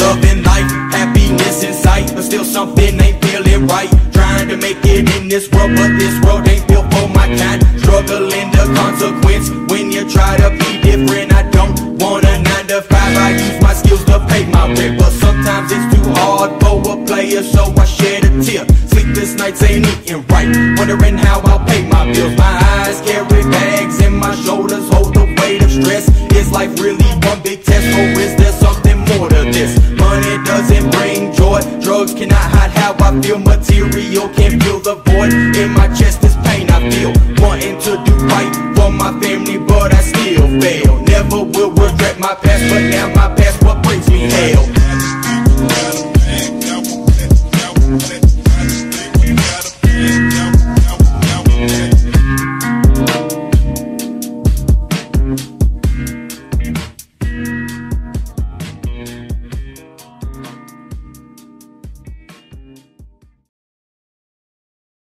Love in life, happiness in sight, but still something ain't feeling right. Trying to make it in this world, but this world ain't built for my kind. Struggling the consequence when you try to be different. I don't want a 9 to 5, I use my skills to pay my rent, but sometimes it's too hard for a player, so I shed a tear. Sleepless nights ain't eating right, wondering how I'll pay my bills. My eyes carry bags and my shoulders hold the weight of stress. Is life really one big test, or is there something more to this? Money doesn't bring joy, drugs cannot hide how I feel. Material can't fill the void in my chest, this pain I feel. Wanting to do right for my family, but I still fail. Never will regret my past, but now my